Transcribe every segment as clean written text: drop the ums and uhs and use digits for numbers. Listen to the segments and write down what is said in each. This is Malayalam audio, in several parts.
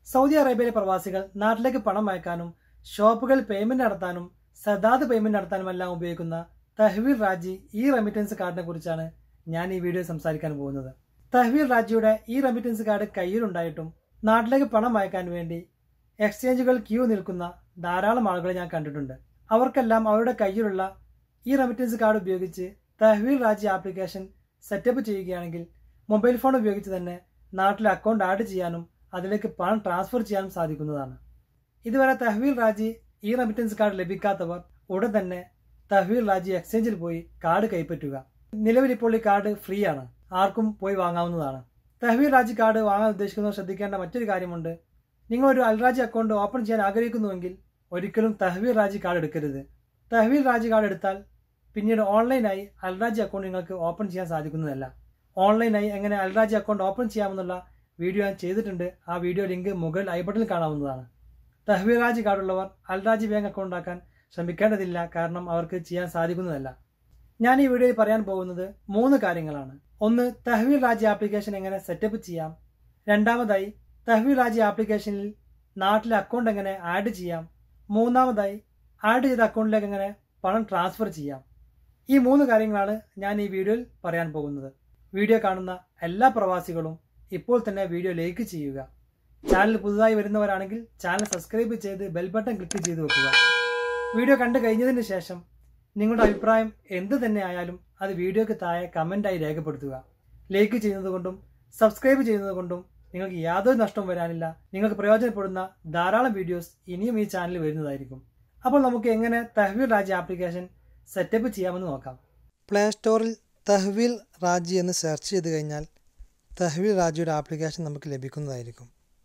സൗദി അറേബ്യയിലെ പ്രവാസികൾ നാട്ടിലേക്ക് പണം അയക്കാനും ഷോപ്പുകളിൽ പേയ്മെന്റ് നടത്താനും സദാത് പേയ്മെന്റ് നടത്താനുമെല്ലാം ഉപയോഗിക്കുന്ന തഹ്വീൽ രാജി ഈ റെമിറ്റൻസ് കാർഡിനെ കുറിച്ചാണ് ഞാൻ ഈ വീഡിയോ സംസാരിക്കാൻ പോകുന്നത്. തഹ്വീൽ രാജിയുടെ ഈ റെമിറ്റൻസ് കാർഡ് കയ്യിലുണ്ടായിട്ടും നാട്ടിലേക്ക് പണം അയക്കാൻ വേണ്ടി എക്സ്ചേഞ്ചുകൾ ക്യൂ നിൽക്കുന്ന ധാരാളം ആളുകളെ ഞാൻ കണ്ടിട്ടുണ്ട്. അവർക്കെല്ലാം അവരുടെ കയ്യിലുള്ള ഈ റെമിറ്റൻസ് കാർഡ് ഉപയോഗിച്ച് തഹ്വീൽ രാജി ആപ്ലിക്കേഷൻ സെറ്റപ്പ് ചെയ്യുകയാണെങ്കിൽ മൊബൈൽ ഫോൺ ഉപയോഗിച്ച് തന്നെ നാട്ടിലെ അക്കൗണ്ട് ആഡ് ചെയ്യാനും അതിലേക്ക് പണം ട്രാൻസ്ഫർ ചെയ്യാനും സാധിക്കുന്നതാണ്. ഇതുവരെ തഹ്വീൽ രാജി ഈ റെമിറ്റൻസ് കാർഡ് ലഭിക്കാത്തവർ ഉടൻ തന്നെ തഹ്വീൽ രാജി എക്സ്ചേഞ്ചിൽ പോയി കാർഡ് കൈപ്പറ്റുക. നിലവിൽ ഇപ്പോൾ ഈ കാർഡ് ഫ്രീ ആണ്, ആർക്കും പോയി വാങ്ങാവുന്നതാണ്. തഹ്വീൽ രാജി കാർഡ് വാങ്ങാൻ ഉദ്ദേശിക്കുന്നവർ ശ്രദ്ധിക്കേണ്ട മറ്റൊരു കാര്യമുണ്ട്. നിങ്ങളൊരു അൽരാജി അക്കൗണ്ട് ഓപ്പൺ ചെയ്യാൻ ആഗ്രഹിക്കുന്നുവെങ്കിൽ ഒരിക്കലും തഹ്വീൽ രാജി കാർഡ് എടുക്കരുത്. തഹ്വീൽ രാജി കാർഡ് എടുത്താൽ പിന്നീട് ഓൺലൈനായി അൽരാജി അക്കൗണ്ട് നിങ്ങൾക്ക് ഓപ്പൺ ചെയ്യാൻ സാധിക്കുന്നതല്ല. ഓൺലൈനായി എങ്ങനെ അൽരാജി അക്കൗണ്ട് ഓപ്പൺ ചെയ്യാമെന്നുള്ള വീഡിയോ ഞാൻ ചെയ്തിട്ടുണ്ട്. ആ വീഡിയോ ലിങ്ക് മുകളിൽ ഐ ബട്ടണിൽ കാണാവുന്നതാണ്. തഹ്വീൽ രാജി കാർഡുള്ളവർ അൽരാജി ബാങ്ക് അക്കൗണ്ട് ആക്കാൻ ശ്രമിക്കേണ്ടതില്ല, കാരണം അവർക്ക് ചെയ്യാൻ സാധിക്കുന്നതല്ല. ഞാൻ ഈ വീഡിയോയിൽ പറയാൻ പോകുന്നത് 3 കാര്യങ്ങളാണ്. ഒന്ന്, തഹ്വീൽ രാജി ആപ്ലിക്കേഷൻ എങ്ങനെ സെറ്റപ്പ് ചെയ്യാം. രണ്ടാമതായി, തഹ്വീൽ രാജി ആപ്ലിക്കേഷനിൽ നാട്ടിലെ അക്കൗണ്ട് എങ്ങനെ ആഡ് ചെയ്യാം. മൂന്നാമതായി, ആഡ് ചെയ്ത അക്കൗണ്ടിലേക്ക് എങ്ങനെ പണം ട്രാൻസ്ഫർ ചെയ്യാം. ഈ 3 കാര്യങ്ങളാണ് ഞാൻ ഈ വീഡിയോയിൽ പറയാൻ പോകുന്നത്. വീഡിയോ കാണുന്ന എല്ലാ പ്രവാസികളും ഇപ്പോൾ തന്നെ വീഡിയോ ലൈക്ക് ചെയ്യുക. ചാനൽ പുതുതായി വരുന്നവരാണെങ്കിൽ ചാനൽ സബ്സ്ക്രൈബ് ചെയ്ത് ബെൽ ബട്ടൺ ക്ലിക്ക് ചെയ്ത് വെക്കുക. വീഡിയോ കണ്ടു കഴിഞ്ഞതിന് ശേഷം നിങ്ങളുടെ അഭിപ്രായം എന്ത് തന്നെ ആയാലും അത് വീഡിയോയ്ക്ക് താഴെ കമന്റായി രേഖപ്പെടുത്തുക. ലൈക്ക് ചെയ്യുന്നത് കൊണ്ടും സബ്സ്ക്രൈബ് ചെയ്യുന്നത് കൊണ്ടും നിങ്ങൾക്ക് യാതൊരു നഷ്ടവും വരാനില്ല. നിങ്ങൾക്ക് പ്രയോജനപ്പെടുന്ന ധാരാളം വീഡിയോസ് ഇനിയും ഈ ചാനലിൽ വരുന്നതായിരിക്കും. അപ്പോൾ നമുക്ക് എങ്ങനെ തഹ്വീൽ രാജി ആപ്ലിക്കേഷൻ സെറ്റപ്പ് ചെയ്യാമെന്ന് നോക്കാം. പ്ലേ സ്റ്റോറിൽ തഹ്വീൽ രാജി എന്ന് സെർച്ച് ചെയ്ത് കഴിഞ്ഞാൽ തഹ്വീൽ രാജിയുടെ ആപ്ലിക്കേഷൻ നമുക്ക് ലഭിക്കുന്നതായിരിക്കും.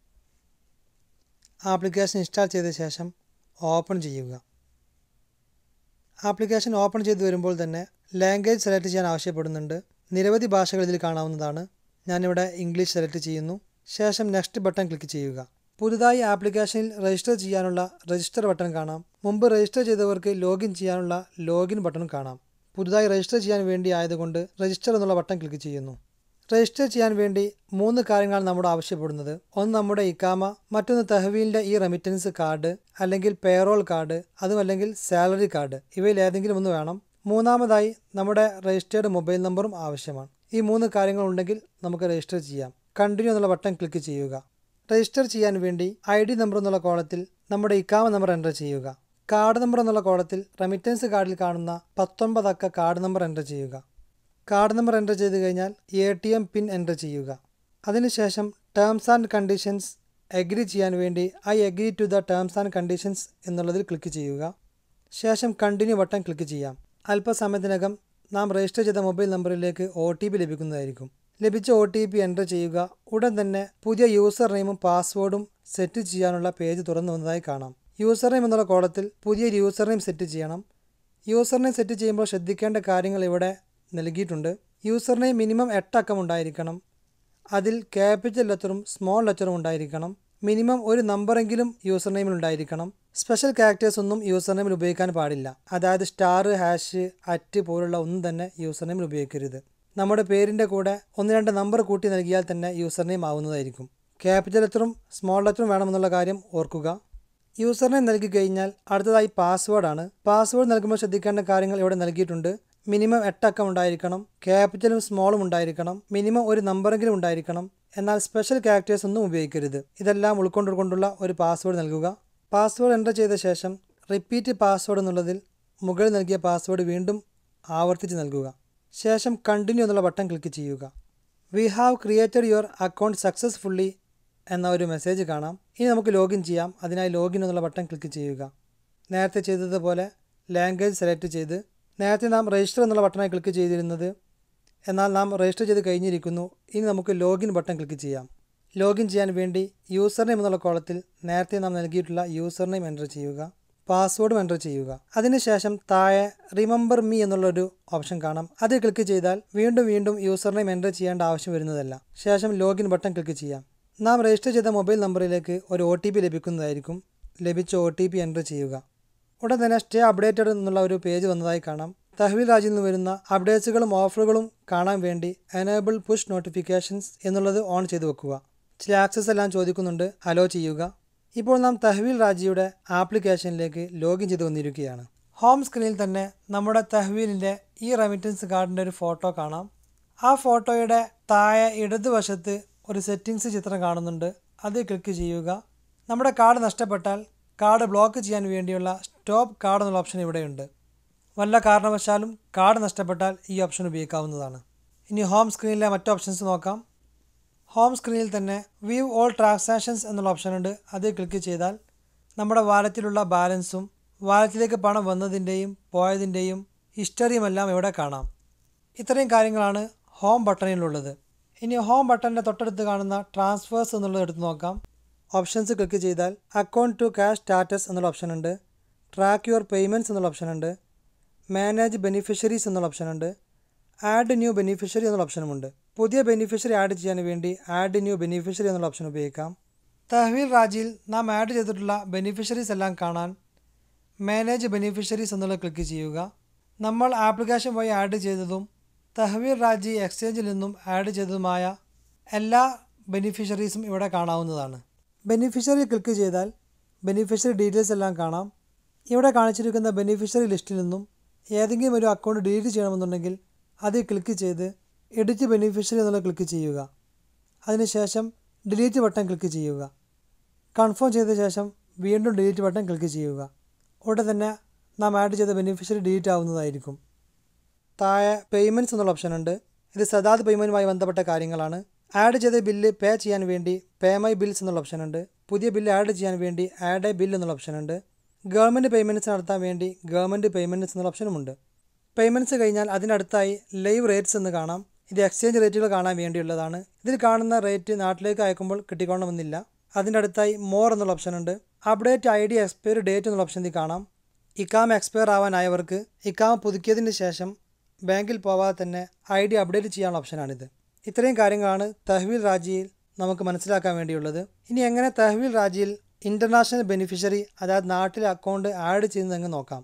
ആപ്ലിക്കേഷൻ ഇൻസ്റ്റാൾ ചെയ്ത ശേഷം ഓപ്പൺ ചെയ്യുക. ആപ്ലിക്കേഷൻ ഓപ്പൺ ചെയ്ത് വരുമ്പോൾ തന്നെ ലാംഗ്വേജ് സെലക്ട് ചെയ്യാൻ ആവശ്യപ്പെടുന്നുണ്ട്. നിരവധി ഭാഷകൾ ഇതിൽ കാണാവുന്നതാണ്. ഞാനിവിടെ ഇംഗ്ലീഷ് സെലക്ട് ചെയ്യുന്നു. ശേഷം നെക്സ്റ്റ് ബട്ടൺ ക്ലിക്ക് ചെയ്യുക. പുതുതായി ആപ്ലിക്കേഷനിൽ രജിസ്റ്റർ ചെയ്യാനുള്ള രജിസ്റ്റർ ബട്ടൺ കാണാം. മുമ്പ് രജിസ്റ്റർ ചെയ്തവർക്ക് ലോഗിൻ ചെയ്യാനുള്ള ലോഗിൻ ബട്ടൺ കാണാം. പുതുതായി രജിസ്റ്റർ ചെയ്യാൻ വേണ്ടി ആയതുകൊണ്ട് രജിസ്റ്റർ എന്നുള്ള ബട്ടൺ ക്ലിക്ക് ചെയ്യുന്നു. രജിസ്റ്റർ ചെയ്യാൻ വേണ്ടി 3 കാര്യങ്ങളാണ് നമ്മോട് ആവശ്യപ്പെടുന്നത്. ഒന്ന് നമ്മുടെ ഇക്കാമ, മറ്റൊന്ന് തഹ്വീലിൻ്റെ ഈ റെമിറ്റൻസ് കാർഡ് അല്ലെങ്കിൽ പേറോൾ കാർഡ്, അതുമല്ലെങ്കിൽ സാലറി കാർഡ്. ഇവയിൽ ഏതെങ്കിലും ഒന്ന് വേണം. മൂന്നാമതായി നമ്മുടെ രജിസ്റ്റേർഡ് മൊബൈൽ നമ്പറും ആവശ്യമാണ്. ഈ 3 കാര്യങ്ങൾ ഉണ്ടെങ്കിൽ നമുക്ക് രജിസ്റ്റർ ചെയ്യാം. കണ്ടിന്യൂ എന്നുള്ള ബട്ടൺ ക്ലിക്ക് ചെയ്യുക. രജിസ്റ്റർ ചെയ്യാൻ വേണ്ടി ID നമ്പർ എന്നുള്ള കോളത്തിൽ നമ്മുടെ ഇക്കാമ നമ്പർ എൻ്റർ ചെയ്യുക. കാർഡ് നമ്പർ എന്നുള്ള കോളത്തിൽ റെമിറ്റൻസ് കാർഡിൽ കാണുന്ന 19 അക്ക കാർഡ് നമ്പർ എൻ്റർ ചെയ്യുക. കാർഡ് നമ്പർ എൻ്റർ ചെയ്ത് കഴിഞ്ഞാൽ ATM പിൻ എൻ്റർ ചെയ്യുക. അതിനുശേഷം ടേംസ് ആൻഡ് കണ്ടീഷൻസ് എഗ്രി ചെയ്യാൻ വേണ്ടി I agree to the terms and conditions എന്നുള്ളതിൽ ക്ലിക്ക് ചെയ്യുക. ശേഷം കണ്ടിന്യൂ ബട്ടൺ ക്ലിക്ക് ചെയ്യാം. അല്പസമയത്തിനകം നാം രജിസ്റ്റർ ചെയ്ത മൊബൈൽ നമ്പറിലേക്ക് OTP ലഭിക്കുന്നതായിരിക്കും. ലഭിച്ച OTP എൻ്റർ ചെയ്യുക. ഉടൻ തന്നെ പുതിയ യൂസർ നെയിമും പാസ്വേഡും സെറ്റ് ചെയ്യാനുള്ള പേജ് തുറന്നു വന്നതായി കാണാം. യൂസർ നെയിം എന്നുള്ള കോളത്തിൽ പുതിയൊരു യൂസർ നെയിം സെറ്റ് ചെയ്യണം. യൂസർ നെയിം സെറ്റ് ചെയ്യുമ്പോൾ ശ്രദ്ധിക്കേണ്ട കാര്യങ്ങൾ ഇവിടെ നൽകിയിട്ടുണ്ട്. യൂസർ നെയിം മിനിമം 8 അക്കം ഉണ്ടായിരിക്കണം. അതിൽ ക്യാപിറ്റൽ ലെറ്ററും സ്മോൾ ലെറ്ററും ഉണ്ടായിരിക്കണം. മിനിമം ഒരു നമ്പറെങ്കിലും യൂസർ നെയിമിൽ ഉണ്ടായിരിക്കണം. സ്പെഷ്യൽ ക്യാരക്ടേഴ്സ് ഒന്നും യൂസർ നെയിമിൽ ഉപയോഗിക്കാൻ പാടില്ല. അതായത് സ്റ്റാർ, ഹാഷ്, അറ്റ് പോലുള്ള ഒന്നും തന്നെ യൂസർ നെയിമിൽ ഉപയോഗിക്കരുത്. നമ്മുടെ പേരിൻ്റെ കൂടെ 1-2 നമ്പർ കൂട്ടി നൽകിയാൽ തന്നെ യൂസർ നെയിം ആവുന്നതായിരിക്കും. ക്യാപിറ്റൽ ലെറ്ററും സ്മോൾ ലെറ്ററും വേണമെന്നുള്ള കാര്യം ഓർക്കുക. യൂസർ നെയിം നൽകി കഴിഞ്ഞാൽ അടുത്തതായി പാസ്വേഡാണ്. പാസ്വേഡ് നൽകുമ്പോൾ ശ്രദ്ധിക്കേണ്ട കാര്യങ്ങൾ ഇവിടെ നൽകിയിട്ടുണ്ട്. മിനിമം 8 അക്കം ഉണ്ടായിരിക്കണം. ക്യാപിറ്റലും സ്മോളും ഉണ്ടായിരിക്കണം. മിനിമം ഒരു നമ്പറെങ്കിലും ഉണ്ടായിരിക്കണം. എന്നാൽ സ്പെഷ്യൽ ക്യാരക്ടേഴ്സ് ഒന്നും ഉപയോഗിക്കരുത്. ഇതെല്ലാം ഉൾക്കൊണ്ടുകൊണ്ടുള്ള ഒരു പാസ്വേഡ് നൽകുക. പാസ്വേഡ് എൻ്റർ ചെയ്ത ശേഷം റിപ്പീറ്റ് പാസ്വേഡ് എന്നുള്ളതിൽ മുകളിൽ നൽകിയ പാസ്വേഡ് വീണ്ടും ആവർത്തിച്ച് നൽകുക. ശേഷം കണ്ടിന്യൂ എന്നുള്ള ബട്ടൺ ക്ലിക്ക് ചെയ്യുക. We have created your account successfully എന്ന ഒരു മെസ്സേജ് കാണാം. ഇനി നമുക്ക് ലോഗിൻ ചെയ്യാം. അതിനായി ലോഗിൻ എന്നുള്ള ബട്ടൺ ക്ലിക്ക് ചെയ്യുക. നേരത്തെ ചെയ്തതുപോലെ ലാംഗ്വേജ് സെലക്ട് ചെയ്ത്, നേരത്തെ നാം രജിസ്റ്റർ എന്നുള്ള ബട്ടണായി ക്ലിക്ക് ചെയ്തിരുന്നത്, എന്നാൽ നാം രജിസ്റ്റർ ചെയ്ത് കഴിഞ്ഞിരിക്കുന്നു. ഇനി നമുക്ക് ലോഗിൻ ബട്ടൺ ക്ലിക്ക് ചെയ്യാം. ലോഗിൻ ചെയ്യാൻ വേണ്ടി യൂസർ നെയിം എന്നുള്ള കോളത്തിൽ നേരത്തെ നാം നൽകിയിട്ടുള്ള യൂസർ നെയിം എൻ്റർ ചെയ്യുക. പാസ്വേഡും എൻ്റർ ചെയ്യുക. അതിനുശേഷം താഴെ റിമെമ്പർ മീ എന്നുള്ളൊരു ഓപ്ഷൻ കാണാം. അതിൽ ക്ലിക്ക് ചെയ്താൽ വീണ്ടും യൂസർ നെയിം എൻ്റർ ചെയ്യേണ്ട ആവശ്യം വരുന്നതല്ല. ശേഷം ലോഗിൻ ബട്ടൺ ക്ലിക്ക് ചെയ്യാം. നാം രജിസ്റ്റർ ചെയ്ത മൊബൈൽ നമ്പറിലേക്ക് ഒരു OTP ലഭിക്കുന്നതായിരിക്കും. ലഭിച്ച OTP എൻ്റർ ചെയ്യുക. ഉടൻ തന്നെ സ്റ്റേ അപ്ഡേറ്റഡ് എന്നുള്ള ഒരു പേജ് വന്നതായി കാണാം. തഹ്വീൽ രാജിൽ നിന്ന് വരുന്ന അപ്ഡേറ്റ്സുകളും ഓഫറുകളും കാണാൻ വേണ്ടി എനേബിൾ പുഷ് നോട്ടിഫിക്കേഷൻസ് എന്നുള്ളത് ഓൺ ചെയ്ത് വെക്കുക. ചില ആക്സസ് എല്ലാം ചോദിക്കുന്നുണ്ട്, അലോ ചെയ്യുക. ഇപ്പോൾ നാം തഹ്വീൽ രാജിയുടെ ആപ്ലിക്കേഷനിലേക്ക് ലോഗിൻ ചെയ്ത് വന്നിരിക്കുകയാണ്. ഹോം സ്ക്രീനിൽ തന്നെ നമ്മുടെ തഹ്വീലിൻ്റെ ഈ റെമിറ്റൻസ് കാർഡിൻ്റെ ഒരു ഫോട്ടോ കാണാം. ആ ഫോട്ടോയുടെ താഴെ ഇടതുവശത്ത് ഒരു സെറ്റിങ്സ് ചിത്രം കാണുന്നുണ്ട്. അത് ക്ലിക്ക് ചെയ്യുക. നമ്മുടെ കാർഡ് നഷ്ടപ്പെട്ടാൽ കാർഡ് ബ്ലോക്ക് ചെയ്യാൻ വേണ്ടിയുള്ള സ്റ്റോപ്പ് കാർഡ് എന്നുള്ള ഓപ്ഷൻ ഇവിടെയുണ്ട്. വല്ല കാരണവശാലും കാർഡ് നഷ്ടപ്പെട്ടാൽ ഈ ഓപ്ഷൻ ഉപയോഗിക്കാവുന്നതാണ്. ഇനി ഹോം സ്ക്രീനിലെ മറ്റ് ഓപ്ഷൻസ് നോക്കാം. ഹോം സ്ക്രീനിൽ തന്നെ വ്യൂ ഓൾ ട്രാൻസാക്ഷൻസ് എന്നുള്ള ഓപ്ഷൻ ഉണ്ട്. അത് ക്ലിക്ക് ചെയ്താൽ നമ്മുടെ വാലറ്റിലുള്ള ബാലൻസും വാലറ്റിലേക്ക് പണം വന്നതിൻ്റെയും പോയതിൻ്റെയും ഹിസ്റ്ററിയുമെല്ലാം ഇവിടെ കാണാം. ഇത്രയും കാര്യങ്ങളാണ് ഹോം ബട്ടണിലുള്ളത്. ഇനി ഹോം ബട്ടണിൻ്റെ തൊട്ടടുത്ത് കാണുന്ന ട്രാൻസ്ഫേഴ്സ് എന്നുള്ളത് എടുത്ത് നോക്കാം. ഓപ്ഷൻസ് ക്ലിക്ക് ചെയ്താൽ അക്കൗണ്ട് ടു ക്യാഷ് സ്റ്റാറ്റസ് എന്നുള്ള ഓപ്ഷൻ ഉണ്ട്, ട്രാക്ക് യുവർ പേയ്മെൻറ്റ്സ് എന്നുള്ള ഓപ്ഷൻ ഉണ്ട്, മാനേജ് ബെനിഫിഷ്യറീസ് എന്നുള്ള ഓപ്ഷൻ ഉണ്ട്, ആഡ് ന്യൂ ബെനിഫിഷ്യറി എന്നുള്ള ഓപ്ഷനുമുണ്ട്. പുതിയ ബെനിഫിഷ്യറി ആഡ് ചെയ്യാൻ വേണ്ടി ആഡ് ന്യൂ ബെനിഫിഷ്യറി എന്നുള്ള ഓപ്ഷൻ ഉപയോഗിക്കാം. തഹ്വീൽ രാജിയിൽ നാം ആഡ് ചെയ്തിട്ടുള്ള ബെനിഫിഷ്യറീസ് എല്ലാം കാണാൻ മാനേജ് ബെനിഫിഷ്യറീസ് എന്നുള്ളത് ക്ലിക്ക് ചെയ്യുക. നമ്മൾ ആപ്ലിക്കേഷൻ വഴി ആഡ് ചെയ്തതും തഹ്വീൽ രാജി എക്സ്ചേഞ്ചിൽ നിന്നും ആഡ് ചെയ്തതുമായ എല്ലാ ബെനിഫിഷ്യറീസും ഇവിടെ കാണാവുന്നതാണ്. ബെനിഫിഷ്യറി ക്ലിക്ക് ചെയ്താൽ ബെനിഫിഷ്യറി ഡീറ്റെയിൽസ് എല്ലാം കാണാം. ഇവിടെ കാണിച്ചിരിക്കുന്ന ബെനിഫിഷ്യറി ലിസ്റ്റിൽ നിന്നും ഏതെങ്കിലും ഒരു അക്കൗണ്ട് ഡിലീറ്റ് ചെയ്യണമെന്നുണ്ടെങ്കിൽ അത് ക്ലിക്ക് ചെയ്ത് എഡിറ്റ് ബെനിഫിഷ്യറി എന്നുള്ളത് ക്ലിക്ക് ചെയ്യുക. അതിനുശേഷം ഡിലീറ്റ് ബട്ടൺ ക്ലിക്ക് ചെയ്യുക. കൺഫേം ചെയ്ത ശേഷം വീണ്ടും ഡിലീറ്റ് ബട്ടൺ ക്ലിക്ക് ചെയ്യുക. ഉടനെ തന്നെ നാം ആഡ് ചെയ്ത ബെനിഫിഷ്യറി ഡിലീറ്റ് ആവുന്നതായിരിക്കും. താഴെ പേയ്മെൻറ്റ്സ് എന്നുള്ള ഓപ്ഷൻ ഉണ്ട്. ഇത് സദാത് പേയ്മെൻറ്റുമായി ബന്ധപ്പെട്ട കാര്യങ്ങളാണ്. ആഡ് ചെയ്ത ബില്ല് പേ ചെയ്യാൻ വേണ്ടി പേ മൈ ബിൽസ് എന്നുള്ള ഓപ്ഷൻ ഉണ്ട്. പുതിയ ബില്ല് ആഡ് ചെയ്യാൻ വേണ്ടി ആഡ് എ ബിൽ എന്നുള്ള ഓപ്ഷൻ ഉണ്ട്. ഗവൺമെൻറ് പേയ്മെൻറ്റ്സ് നടത്താൻ വേണ്ടി ഗവൺമെൻറ് പേയ്മെൻറ്റ്സ് എന്നുള്ള ഓപ്ഷനുമുണ്ട്. പേയ്മെൻറ്റ്സ് കഴിഞ്ഞാൽ അതിനടുത്തായി ലൈവ് റേറ്റ്സ് എന്ന് കാണാം. ഇത് എക്സ്ചേഞ്ച് റേറ്റുകൾ കാണാൻ വേണ്ടിയുള്ളതാണ്. ഇതിൽ കാണുന്ന റേറ്റ് നാട്ടിലേക്ക് അയക്കുമ്പോൾ കിട്ടിക്കൊള്ളണമെന്നില്ല. അതിൻ്റെ അടുത്തായി മോർ എന്നുള്ള ഓപ്ഷൻ ഉണ്ട്. Update I D expiry date എന്നുള്ള ഓപ്ഷൻ ഇതിൽ കാണാം. ഇക്കാമ എക്സ്പയർ ആവാനായവർക്ക് ഇക്കാമ പുതുക്കിയതിന് ശേഷം ബാങ്കിൽ പോവാതെ തന്നെ ഐ ഡി അപ്ഡേറ്റ് ചെയ്യാനുള്ള ഓപ്ഷനാണിത്. ഇത്രയും കാര്യങ്ങളാണ് തഹ്വീൽ രാജിയിൽ നമുക്ക് മനസ്സിലാക്കാൻ വേണ്ടിയുള്ളത്. ഇനി എങ്ങനെ തഹ്വീൽ രാജിയിൽ ഇൻ്റർനാഷണൽ ബെനിഫിഷ്യറി, അതായത് നാട്ടിലെ അക്കൗണ്ട് ആഡ് ചെയ്യുന്നതെന്ന് നോക്കാം.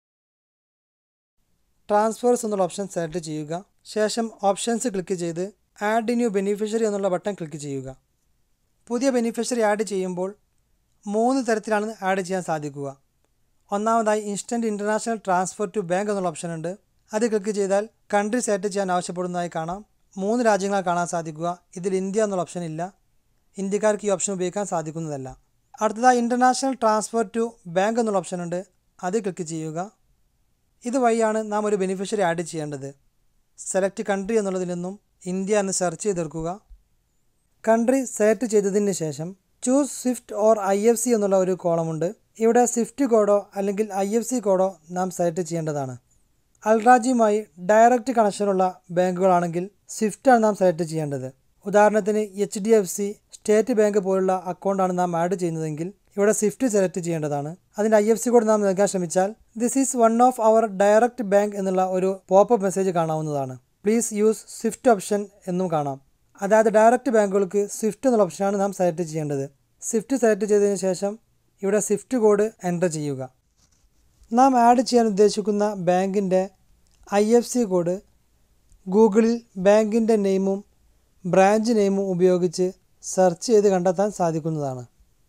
ട്രാൻസ്ഫേഴ്സ് എന്നുള്ള ഓപ്ഷൻ സെലക്ട് ചെയ്യുക. ശേഷം ഓപ്ഷൻസ് ക്ലിക്ക് ചെയ്ത് ആഡ് ന്യൂ ബെനിഫിഷ്യറി എന്നുള്ള ബട്ടൺ ക്ലിക്ക് ചെയ്യുക. പുതിയ ബെനിഫിഷ്യറി ആഡ് ചെയ്യുമ്പോൾ 3 തരത്തിലാണ് ആഡ് ചെയ്യാൻ സാധിക്കുക. ഒന്നാമതായി instant international transfer to bank എന്നുള്ള ഓപ്ഷൻ ഉണ്ട്. അത് ക്ലിക്ക് ചെയ്താൽ കൺട്രി സെലക്ട് ചെയ്യാൻ ആവശ്യപ്പെടുന്നതായി കാണാം. 3 രാജ്യങ്ങൾ കാണാൻ സാധിക്കുക. ഇതിൽ ഇന്ത്യ എന്നുള്ള ഓപ്ഷൻ ഇല്ല. ഇന്ത്യക്കാർക്ക് ഈ ഓപ്ഷൻ ഉപയോഗിക്കാൻ സാധിക്കുന്നതല്ല. അടുത്തതായി ഇൻ്റർനാഷണൽ ട്രാൻസ്ഫർ ടു ബാങ്ക് എന്നുള്ള ഓപ്ഷൻ ഉണ്ട്. അത് ക്ലിക്ക് ചെയ്യുക. ഇതുവഴിയാണ് നാം ഒരു ബെനിഫിഷ്യറി ആഡ് ചെയ്യേണ്ടത്. സെലക്ട് കൺട്രി എന്നുള്ളതിൽ നിന്നും ഇന്ത്യ എന്ന് സെർച്ച് ചെയ്തെടുക്കുക. കൺട്രി സെലക്ട് ചെയ്തതിന് ശേഷം ചൂസ് സ്വിഫ്റ്റ് ഓർ IFC എന്നുള്ള ഒരു കോളമുണ്ട്. ഇവിടെ സ്വിഫ്റ്റ് കോഡോ അല്ലെങ്കിൽ IFC കോഡോ നാം സെലക്ട് ചെയ്യേണ്ടതാണ്. അൽറാജിയുമായി ഡയറക്റ്റ് കണക്ഷനുള്ള ബാങ്കുകളാണെങ്കിൽ സ്വിഫ്റ്റാണ് നാം സെലക്ട് ചെയ്യേണ്ടത്. ഉദാഹരണത്തിന് HDFC, സ്റ്റേറ്റ് ബാങ്ക് പോലുള്ള അക്കൗണ്ടാണ് നാം ആഡ് ചെയ്യുന്നതെങ്കിൽ ഇവിടെ സ്വിഫ്റ്റ് സെലക്ട് ചെയ്യേണ്ടതാണ്. അതിൻ്റെ IFC കോഡ് നാം നൽകാൻ ശ്രമിച്ചാൽ this is one of our direct bank എന്നുള്ള ഒരു പോപ്പപ്പ് മെസ്സേജ് കാണാവുന്നതാണ്. പ്ലീസ് യൂസ് സ്വിഫ്റ്റ് ഓപ്ഷൻ എന്നും കാണാം. അതായത് ഡയറക്റ്റ് ബാങ്കുകൾക്ക് സ്വിഫ്റ്റ് എന്നുള്ള ഓപ്ഷനാണ് നാം സെലക്ട് ചെയ്യേണ്ടത്. സ്വിഫ്റ്റ് സെലക്ട് ചെയ്തതിന് ശേഷം ഇവിടെ സ്വിഫ്റ്റ് കോഡ് എൻ്റർ ചെയ്യുക. നാം ആഡ് ചെയ്യാൻ ഉദ്ദേശിക്കുന്ന ബാങ്കിൻ്റെ IFC കോഡ് ഗൂഗിളിൽ ബാങ്കിൻ്റെ നെയിമും ബ്രാഞ്ച് നെയിമും ഉപയോഗിച്ച് സെർച്ച് ചെയ്ത് കണ്ടെത്താൻ സാധിക്കുന്നതാണ്.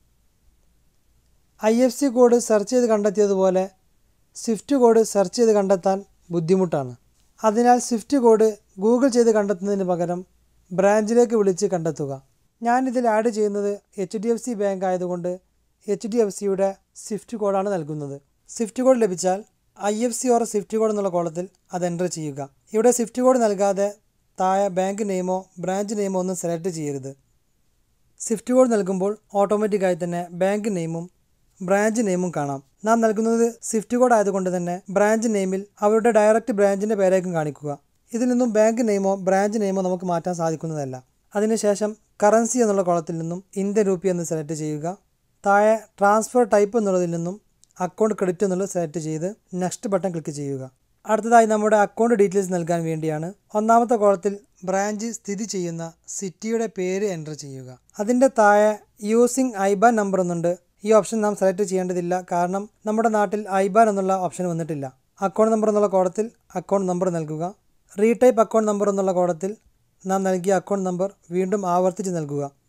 IFC കോഡ് സെർച്ച് ചെയ്ത് കണ്ടെത്തിയതുപോലെ സ്വിഫ്റ്റ് കോഡ് സെർച്ച് ചെയ്ത് കണ്ടെത്താൻ ബുദ്ധിമുട്ടാണ്. അതിനാൽ സ്വിഫ്റ്റ് കോഡ് ഗൂഗിൾ ചെയ്ത് കണ്ടെത്തുന്നതിന് പകരം ബ്രാഞ്ചിലേക്ക് വിളിച്ച് കണ്ടെത്തുക. ഞാനിതിൽ ആഡ് ചെയ്യുന്നത് HDFC ബാങ്ക് ആയതുകൊണ്ട് HDFCയുടെ സ്വിഫ്റ്റ് കോഡാണ് നൽകുന്നത്. സ്വിഫ്റ്റ് കോഡ് ലഭിച്ചാൽ IFC ഓർ സ്വിഫ്റ്റ് കോഡ് എന്നുള്ള കോളത്തിൽ അത് എൻ്റർ ചെയ്യുക. ഇവിടെ സ്വിഫ്റ്റ് കോഡ് നൽകാതെ താഴെ ബാങ്ക് നെയിമോ ബ്രാഞ്ച് നെയിമോ ഒന്നും സെലക്ട് ചെയ്യരുത്. സ്വിഫ്റ്റ് കോഡ് നൽകുമ്പോൾ ഓട്ടോമാറ്റിക്കായി തന്നെ ബാങ്ക് നെയിമും ബ്രാഞ്ച് നെയിമും കാണാം. നാം നൽകുന്നത് സ്വിഫ്റ്റ് കോഡ് ആയതുകൊണ്ട് തന്നെ ബ്രാഞ്ച് നെയിമിൽ അവരുടെ ഡയറക്റ്റ് ബ്രാഞ്ചിൻ്റെ പേരായിരിക്കും കാണിക്കുക. ഇതിൽ നിന്നും ബാങ്ക് നെയിമോ ബ്രാഞ്ച് നെയിമോ നമുക്ക് മാറ്റാൻ സാധിക്കുന്നതല്ല. അതിനുശേഷം കറൻസി എന്നുള്ള കോളത്തിൽ നിന്നും ഇന്ത്യൻ രൂപ എന്ന് സെലക്ട് ചെയ്യുക. താഴെ ട്രാൻസ്ഫർ ടൈപ്പ് എന്നുള്ളതിൽ നിന്നും അക്കൗണ്ട് ക്രെഡിറ്റ് എന്നുള്ളത് സെലക്ട് ചെയ്ത് നെക്സ്റ്റ് ബട്ടൺ ക്ലിക്ക് ചെയ്യുക. അടുത്തതായി നമ്മുടെ അക്കൗണ്ട് ഡീറ്റെയിൽസ് നൽകാൻ വേണ്ടിയാണ് ഒന്നാമത്തെ കോളത്തിൽ ബ്രാഞ്ച് സ്ഥിതി ചെയ്യുന്ന സിറ്റിയുടെ പേര് എൻ്റർ ചെയ്യുക. അതിൻ്റെ താഴെ യൂസിങ് IBAN നമ്പർ എന്നുണ്ട്. ഈ ഓപ്ഷൻ നാം സെലക്ട് ചെയ്യേണ്ടതില്ല, കാരണം നമ്മുടെ നാട്ടിൽ IBAN എന്നുള്ള ഓപ്ഷൻ വന്നിട്ടില്ല. അക്കൗണ്ട് നമ്പർ എന്നുള്ള കോളത്തിൽ അക്കൗണ്ട് നമ്പർ നൽകുക. റീടൈപ്പ് അക്കൗണ്ട് നമ്പർ എന്നുള്ള കോളത്തിൽ നാം നൽകിയ അക്കൗണ്ട് നമ്പർ വീണ്ടും ആവർത്തിച്ച് നൽകുക.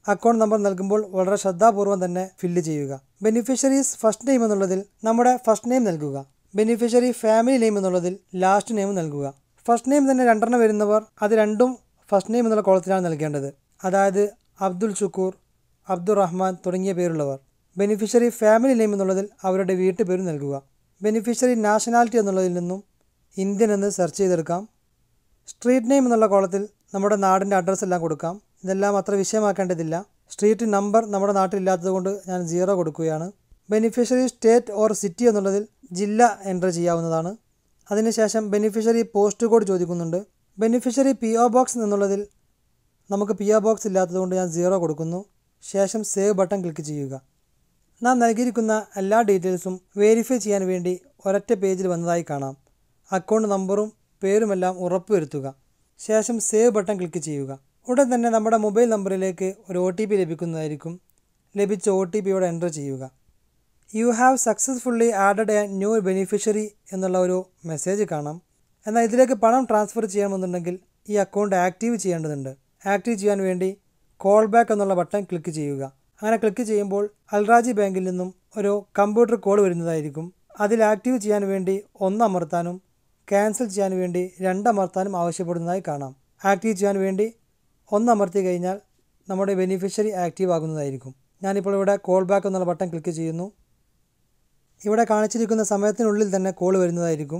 അക്കൗണ്ട് നമ്പർ നൽകുമ്പോൾ വളരെ ശ്രദ്ധാപൂർവം തന്നെ ഫില്ല് ചെയ്യുക. ബെനിഫിഷ്യറീസ് ഫസ്റ്റ് നെയിം എന്നുള്ളതിൽ നമ്മുടെ ഫസ്റ്റ് നെയിം നൽകുക. ബെനിഫിഷ്യറി ഫാമിലി നെയിം എന്നുള്ളതിൽ ലാസ്റ്റ് നെയിം നൽകുക. ഫസ്റ്റ് നെയിം തന്നെ 2 വരുന്നവർ അത് രണ്ടും ഫസ്റ്റ് നെയിം എന്നുള്ള കോളത്തിലാണ് നൽകേണ്ടത്. അതായത് അബ്ദുൽ ഷുക്കൂർ, അബ്ദുറഹ്മാൻ തുടങ്ങിയ പേരുള്ളവർ. ബെനിഫിഷ്യറി ഫാമിലി നെയിം എന്നുള്ളതിൽ അവരുടെ വീട്ടുപേര് നൽകുക. ബെനിഫിഷ്യറി നാഷണാലിറ്റി എന്നുള്ളതിൽ നിന്നും ഇന്ത്യൻ എന്ന് സെർച്ച് ചെയ്തെടുക്കാം. സ്ട്രീറ്റ് നെയിം എന്നുള്ള കോളത്തിൽ നമ്മുടെ നാടിൻ്റെ അഡ്രസ്സ് എല്ലാം കൊടുക്കാം. ഇതെല്ലാം അത്ര വിഷയമാക്കേണ്ടതില്ല. സ്ട്രീറ്റ് നമ്പർ നമ്മുടെ നാട്ടിലില്ലാത്തത് കൊണ്ട് ഞാൻ 0 കൊടുക്കുകയാണ്. ബെനിഫിഷ്യറി സ്റ്റേറ്റ് ഓർ സിറ്റി എന്നുള്ളതിൽ ജില്ല എൻ്റർ ചെയ്യാവുന്നതാണ്. അതിനുശേഷം ബെനിഫിഷ്യറി പോസ്റ്റ് കോഡ് ചോദിക്കുന്നുണ്ട്. ബെനിഫിഷ്യറി PO ബോക്സ് എന്നുള്ളതിൽ നമുക്ക് PO ബോക്സ് ഇല്ലാത്തതുകൊണ്ട് ഞാൻ 0 കൊടുക്കുന്നു. ശേഷം സേവ് ബട്ടൺ ക്ലിക്ക് ചെയ്യുക. നാം നൽകിയിരിക്കുന്ന എല്ലാ ഡീറ്റെയിൽസും വെരിഫൈ ചെയ്യാൻ വേണ്ടി ഒരൊറ്റ പേജിൽ വന്നതായി കാണാം. അക്കൗണ്ട് നമ്പറും പേരുമെല്ലാം ഉറപ്പുവരുത്തുക. ശേഷം സേവ് ബട്ടൺ ക്ലിക്ക് ചെയ്യുക. ഉടൻ തന്നെ നമ്മുടെ മൊബൈൽ നമ്പറിലേക്ക് ഒരു OTP ലഭിക്കുന്നതായിരിക്കും. ലഭിച്ച OTP യോടെ എൻ്റർ ചെയ്യുക. You have successfully added a new beneficiary എന്നുള്ള ഒരു മെസ്സേജ് കാണാം. എന്നാൽ ഇതിലേക്ക് പണം ട്രാൻസ്ഫർ ചെയ്യണമെന്നുണ്ടെങ്കിൽ ഈ അക്കൗണ്ട് ആക്റ്റീവ് ചെയ്യേണ്ടതുണ്ട്. ആക്റ്റീവ് ചെയ്യാൻ വേണ്ടി കോൾ ബാക്ക് എന്നുള്ള ബട്ടൺ ക്ലിക്ക് ചെയ്യുക. അങ്ങനെ ക്ലിക്ക് ചെയ്യുമ്പോൾ അൽറാജി ബാങ്കിൽ നിന്നും ഒരു കമ്പ്യൂട്ടർ കോൾ വരുന്നതായിരിക്കും. അതിൽ ആക്റ്റീവ് ചെയ്യാൻ വേണ്ടി 1 അമർത്താനും ക്യാൻസൽ ചെയ്യാൻ വേണ്ടി 2 അമർത്താനും ആവശ്യപ്പെടുന്നതായി കാണാം. ആക്റ്റീവ് ചെയ്യാൻ വേണ്ടി 1 അമർത്തി കഴിഞ്ഞാൽ നമ്മുടെ ബെനിഫിഷ്യറി ആക്റ്റീവ് ആകുന്നതായിരിക്കും. ഞാനിപ്പോൾ ഇവിടെ കോൾ ബാക്ക് എന്നുള്ള ബട്ടൺ ക്ലിക്ക് ചെയ്യുന്നു. ഇവിടെ കാണിച്ചിരിക്കുന്ന സമയത്തിനുള്ളിൽ തന്നെ കോൾ വരുന്നതായിരിക്കും.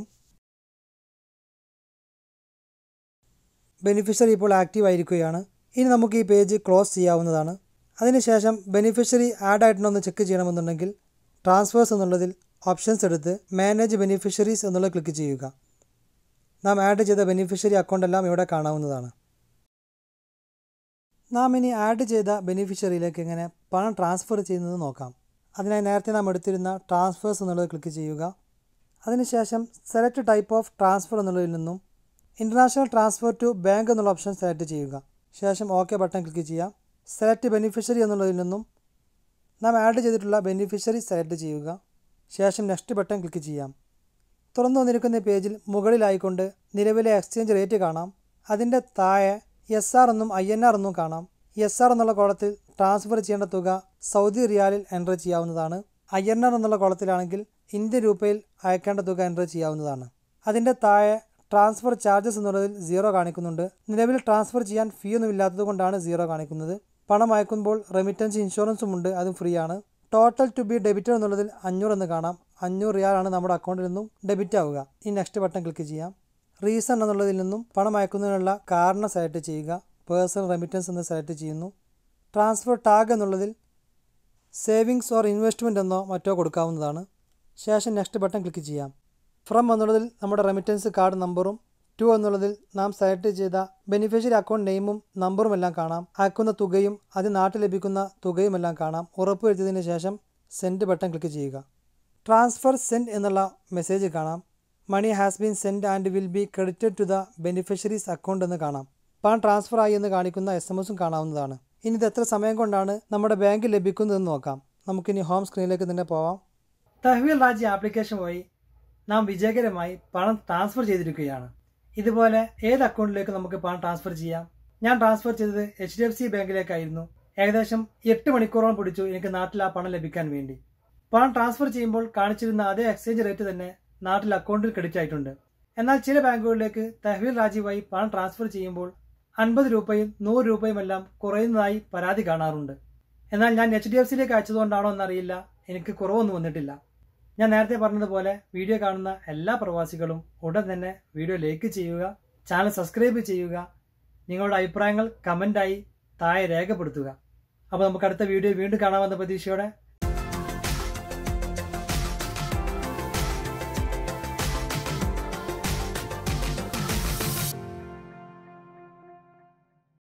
ബെനിഫിഷ്യറി ഇപ്പോൾ ആക്റ്റീവ് ആയിരിക്കുകയാണ്. ഇനി നമുക്ക് ഈ പേജ് ക്ലോസ് ചെയ്യാവുന്നതാണ്. അതിനുശേഷം ബെനിഫിഷ്യറി ആഡ് ആയിട്ടുണ്ടോ ചെക്ക് ചെയ്യണമെന്നുണ്ടെങ്കിൽ ട്രാൻസ്ഫേഴ്സ് എന്നുള്ളതിൽ ഓപ്ഷൻസ് എടുത്ത് മാനേജ് ബെനിഫിഷ്യറീസ് എന്നുള്ളത് ക്ലിക്ക് ചെയ്യുക. നാം ആഡ് ചെയ്ത ബെനിഫിഷ്യറി അക്കൗണ്ട് എല്ലാം ഇവിടെ കാണാവുന്നതാണ്. നാം ഇനി ആഡ് ചെയ്ത ബെനിഫിഷ്യറിയിലേക്ക് എങ്ങനെ പണം ട്രാൻസ്ഫർ ചെയ്യുന്നത് നോക്കാം. അതിനായി നേരത്തെ നാം എടുത്തിരുന്ന ട്രാൻസ്ഫേഴ്സ് എന്നുള്ളത് ക്ലിക്ക് ചെയ്യുക. അതിനുശേഷം സെലക്ട് ടൈപ്പ് ഓഫ് ട്രാൻസ്ഫർ എന്നുള്ളതിൽ നിന്നും ഇൻ്റർനാഷണൽ ട്രാൻസ്ഫർ ടു ബാങ്ക് എന്നുള്ള ഓപ്ഷൻ സെലക്ട് ചെയ്യുക. ശേഷം ഓക്കെ ബട്ടൺ ക്ലിക്ക് ചെയ്യാം. സെലക്ട് ബെനിഫിഷ്യറി എന്നുള്ളതിൽ നിന്നും നാം ആഡ് ചെയ്തിട്ടുള്ള ബെനിഫിഷ്യറി സെലക്ട് ചെയ്യുക. ശേഷം നെക്സ്റ്റ് ബട്ടൺ ക്ലിക്ക് ചെയ്യാം. തുറന്നു വന്നിരിക്കുന്ന പേജിൽ മുകളിലായിക്കൊണ്ട് നിലവിലെ എക്സ്ചേഞ്ച് റേറ്റ് കാണാം. അതിൻ്റെ താഴെ SR എന്നും INR എന്നും കാണാം. SR എന്നുള്ള കോളത്തിൽ ട്രാൻസ്ഫർ ചെയ്യേണ്ട തുക സൗദി റിയാലിൽ എൻ്റർ ചെയ്യാവുന്നതാണ്. INR എന്നുള്ള കോളത്തിലാണെങ്കിൽ ഇന്ത്യൻ രൂപയിൽ അയക്കേണ്ട തുക എൻ്റർ ചെയ്യാവുന്നതാണ്. അതിൻ്റെ താഴെ ട്രാൻസ്ഫർ ചാർജസ് എന്നുള്ളതിൽ 0 കാണിക്കുന്നുണ്ട്. നിലവിൽ ട്രാൻസ്ഫർ ചെയ്യാൻ ഫീ ഒന്നും ഇല്ലാത്തത് കൊണ്ടാണ് 0 കാണിക്കുന്നത്. പണം അയക്കുമ്പോൾ റെമിറ്റൻസ് ഇൻഷുറൻസും ഉണ്ട്, അതും ഫ്രീ ആണ്. ടോട്ടൽ ടു ബി ഡെബിറ്റഡ് എന്നുള്ളതിൽ 500 എന്ന് കാണാം. 500 റിയാലാണ് നമ്മുടെ അക്കൗണ്ടിൽ നിന്നും ഡെബിറ്റ് ആവുക. ഈ നെക്സ്റ്റ് ബട്ടൺ ക്ലിക്ക് ചെയ്യാം. റീസൺ എന്നുള്ളതിൽ നിന്നും പണം അയക്കുന്നതിനുള്ള കാരണം സെലക്ട് ചെയ്യുക. പേഴ്സണൽ റെമിറ്റൻസ് എന്ന് സെലക്ട് ചെയ്യുന്നു. ട്രാൻസ്ഫർ ടാഗ് എന്നുള്ളതിൽ സേവിങ്സ് ഓർ ഇൻവെസ്റ്റ്മെൻറ്റ് എന്നോ മറ്റോ കൊടുക്കാവുന്നതാണ്. ശേഷം നെക്സ്റ്റ് ബട്ടൺ ക്ലിക്ക് ചെയ്യാം. ഫ്രം എന്നുള്ളതിൽ നമ്മുടെ റെമിറ്റൻസ് കാർഡ് നമ്പറും ടു എന്നുള്ളതിൽ നാം സെലക്ട് ചെയ്ത ബെനിഫിഷ്യറി അക്കൗണ്ട് നെയിമും നമ്പറും എല്ലാം കാണാം. അയക്കുന്ന തുകയും അത് നാട്ടിൽ ലഭിക്കുന്ന തുകയും എല്ലാം കാണാം. ഉറപ്പുവരുത്തിയതിന് ശേഷം സെൻഡ് ബട്ടൺ ക്ലിക്ക് ചെയ്യുക. ട്രാൻസ്ഫർ സെൻഡ് എന്നുള്ള മെസ്സേജ് കാണാം. Money has been send and will be credited to the beneficiary's account എന്ന് കാണാം. പണം ട്രാൻസ്ഫർ ആയി എന്ന് കാണിക്കുന്ന SMS കാണാവുന്നതാണ്. ഇനി ഇത് എത്ര സമയം കൊണ്ടാണ് നമ്മുടെ ബാങ്കിൽ ലഭിക്കുന്നതെന്ന് നോക്കാം. നമുക്കിനി ഹോം സ്ക്രീനിലേക്ക് തന്നെ പോവാം. തഹ്വീൽ റാജി ആപ്ലിക്കേഷൻ വഴി നാം വിജയകരമായി പണം ട്രാൻസ്ഫർ ചെയ്തിരിക്കുകയാണ്. ഇതുപോലെ ഏത് അക്കൗണ്ടിലേക്ക് നമുക്ക് പണം ട്രാൻസ്ഫർ ചെയ്യാം? ഞാൻ ട്രാൻസ്ഫർ ചെയ്തത് HDFC ബാങ്കിലേക്കായിരുന്നു. ഏകദേശം 8 മണിക്കൂറോളം പിടിച്ചു എനിക്ക് നാട്ടിൽ ആ പണം ലഭിക്കാൻ വേണ്ടി. പണം ട്രാൻസ്ഫർ ചെയ്യുമ്പോൾ കാണിച്ചിരുന്ന അതേ എക്സ്ചേഞ്ച് റേറ്റ് തന്നെ നാട്ടിൽ അക്കൗണ്ടിൽ ക്രെഡിറ്റ് ആയിട്ടുണ്ട്. എന്നാൽ ചില ബാങ്കുകളിലേക്ക് തഹ്വീൽ റാജി വഴി പണം ട്രാൻസ്ഫർ ചെയ്യുമ്പോൾ 50 രൂപയും 100 രൂപയും എല്ലാം കുറയുന്നതായി പരാതി കാണാറുണ്ട്. എന്നാൽ ഞാൻ HDFCയിലേക്ക് അയച്ചതുകൊണ്ടാണോ എന്നറിയില്ല, എനിക്ക് കുറവൊന്നും വന്നിട്ടില്ല. ഞാൻ നേരത്തെ പറഞ്ഞതുപോലെ വീഡിയോ കാണുന്ന എല്ലാ പ്രവാസികളും ഉടൻ തന്നെ വീഡിയോ ലൈക്ക് ചെയ്യുക, ചാനൽ സബ്സ്ക്രൈബ് ചെയ്യുക, നിങ്ങളുടെ അഭിപ്രായങ്ങൾ കമൻ്റായി താഴെ രേഖപ്പെടുത്തുക. അപ്പോൾ നമുക്ക് അടുത്ത വീഡിയോ വീണ്ടും കാണാമെന്ന പ്രതീക്ഷയോടെ